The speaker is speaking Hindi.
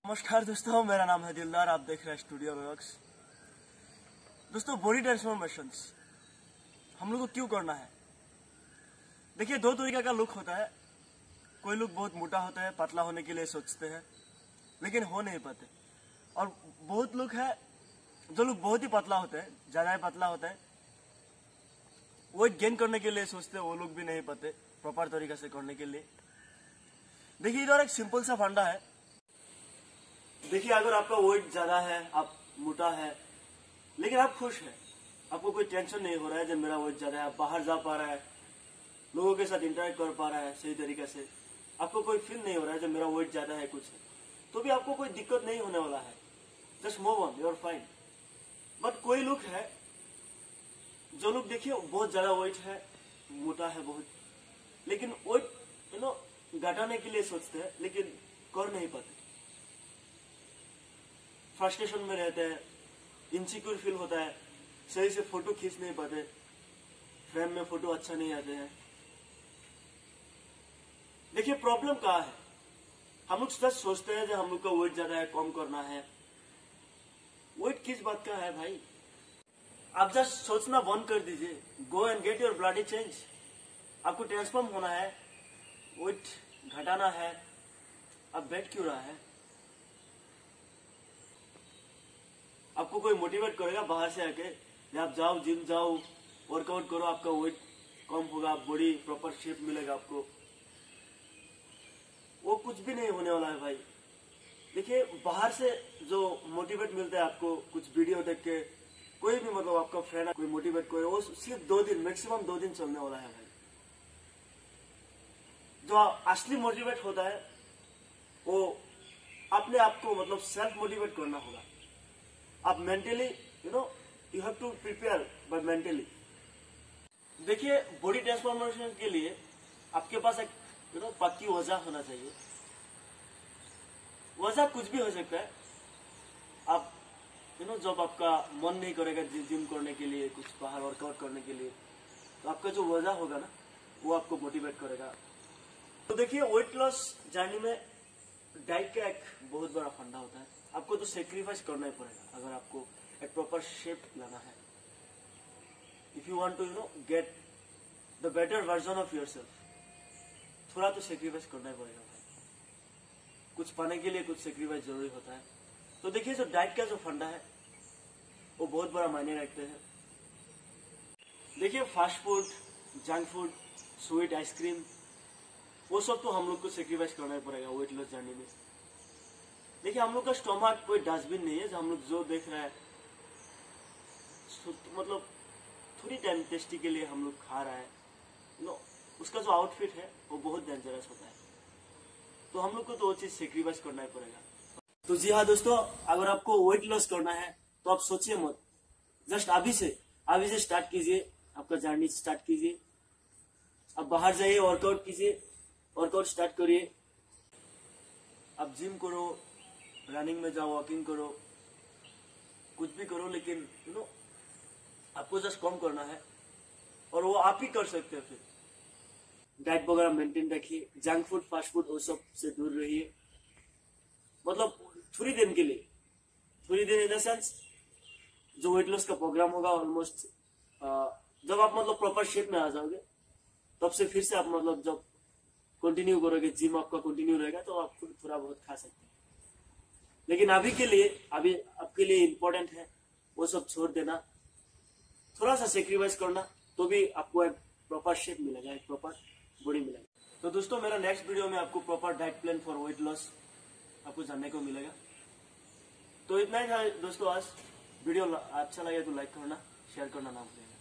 नमस्कार दोस्तों, मेरा नाम है दिलदार। आप देख रहे हैं स्टूडियो व्लॉग्स। दोस्तों, बॉडी ट्रांसफॉर्मेशंस हम लोग को क्यों करना है? देखिए, दो तरीके का लुक होता है। कोई लोग बहुत मोटा होता है, पतला होने के लिए सोचते हैं, लेकिन हो नहीं पाते। और बहुत लोग है जो लोग बहुत ही पतला होते हैं, ज्यादा ही पतला होता है, वेट गेन करने के लिए सोचते हैं, वो लोग भी नहीं पाते प्रॉपर तरीके से करने के लिए। देखिए, इधर एक सिंपल सा फंडा है। देखिए, अगर आपका वेट ज्यादा है, आप मोटा है, लेकिन आप खुश हैं, आपको कोई टेंशन नहीं हो रहा है जब मेरा वेट ज्यादा है, आप बाहर जा पा रहा है, लोगों के साथ इंटरेक्ट कर पा रहा है सही तरीके से, आपको कोई फील नहीं हो रहा है जब मेरा वेट ज्यादा है कुछ है, तो भी आपको कोई दिक्कत नहीं होने वाला है। Just move on, you are fine. But कोई लोग है जो लोग देखिए बहुत ज्यादा वेट है, मोटा है बहुत, लेकिन वेट घटाने के लिए सोचते हैं, लेकिन कर नहीं पाते। फ्रस्ट्रेशन में रहते हैं, इनसिक्योर फील होता है, सही से फोटो खींच नहीं पाते, फ्रेम में फोटो अच्छा नहीं आते हैं। देखिए, प्रॉब्लम कहाँ है? हम लोग जस्ट सोचते हैं जब हम लोग का वेट ज्यादा है, कम करना है। वेट किस बात का है भाई? आप जस्ट सोचना बंद कर दीजिए। Go and get your bloody change. आपको ट्रांसफॉर्म होना है, वेट घटाना है, आप बैठ क्यों रहा है? आपको कोई मोटिवेट करेगा बाहर से आके, आप जाओ, जिम जाओ, वर्कआउट करो, आपका वेट कम होगा, बॉडी प्रॉपर शेप मिलेगा आपको। वो कुछ भी नहीं होने वाला है भाई। देखिए, बाहर से जो मोटिवेट मिलता है आपको, कुछ वीडियो देख के, कोई भी मतलब आपका फ्रेंड कोई मोटिवेट करे, वो सिर्फ 2 दिन, मैक्सिमम 2 दिन चलने वाला है भाई। जो असली मोटिवेट होता है वो अपने आप को मतलब सेल्फ मोटिवेट करना होगा। आप mentally you have to prepare by mentally. देखिए, बॉडी ट्रांसफॉर्मेशन के लिए आपके पास एक पक्की वजह होना चाहिए। वजह कुछ भी हो सकता है। आप जब आपका मन नहीं करेगा जिम करने के लिए, कुछ बाहर वर्कआउट करने के लिए, तो आपका जो वजह होगा ना, वो आपको मोटिवेट करेगा। तो देखिए, वेट लॉस जर्नी में डाइट का एक बहुत बड़ा फंडा होता है। आपको तो सेक्रीफाइस करना ही पड़ेगा अगर आपको एक प्रॉपर शेप लाना है। If you want to get the better version of yourself, थोड़ा तो सेक्रीफाइस करना ही पड़ेगा भाई। कुछ पाने के लिए कुछ सेक्रीफाइस जरूरी होता है। तो देखिए, जो डाइट का जो फंडा है वो बहुत बड़ा मायने रखते हैं। देखिए, fast food, junk food, sweet, ice cream, वो सब तो हम लोग को सेक्रीफाइस करना ही पड़ेगा वेट लॉस जर्नी में। देखिए, हम लोग का स्टोमक कोई डस्टबिन नहीं है जो हम लोग जो देख रहे हैं, मतलब थोड़ी टाइम टेस्टी के लिए हम लोग खा रहा है। उसका जो आउटफिट है वो बहुत डेंजरस होता है। तो हम लोग को तो वो चीज सेक्रीफाइस करना ही पड़ेगा। तो जी हाँ दोस्तों, अगर आपको वेट लॉस करना है तो आप सोचिए मत, जस्ट अभी से स्टार्ट कीजिए, आपका जर्नी स्टार्ट कीजिए। आप बाहर जाइए, वर्कआउट कीजिए, वर्कआउट स्टार्ट करिए। आप जिम करो, रनिंग में जाओ, वॉकिंग करो, कुछ भी करो, लेकिन आपको जस्ट कम करना है, और वो आप ही कर सकते हैं। फिर डाइट वगैरह मेंटेन रखिए, जंक फूड, फास्ट फूड, वो सब से दूर रहिए। मतलब थोड़ी दिन के लिए, थोड़ी दिन इन द सेंस, जो वेट लॉस का प्रोग्राम होगा ऑलमोस्ट जब आप मतलब प्रॉपर शेप में आ जाओगे, तब से फिर से आप मतलब जब कंटिन्यू करोगे, जिम आपका कंटिन्यू रहेगा, तो आप थोड़ा बहुत खा सकते हैं। लेकिन अभी आपके लिए इम्पोर्टेंट है वो सब छोड़ देना, थोड़ा सा सेक्रीफाइस करना, तो भी आपको एक प्रॉपर शेप मिलेगा, एक प्रॉपर बॉडी मिलेगा। तो दोस्तों, मेरा नेक्स्ट वीडियो में आपको proper diet plan for weight loss आपको जानने को मिलेगा। तो इतना ही था दोस्तों आज। वीडियो अच्छा लगे तो लाइक करना, शेयर करना ना भूलिएगा।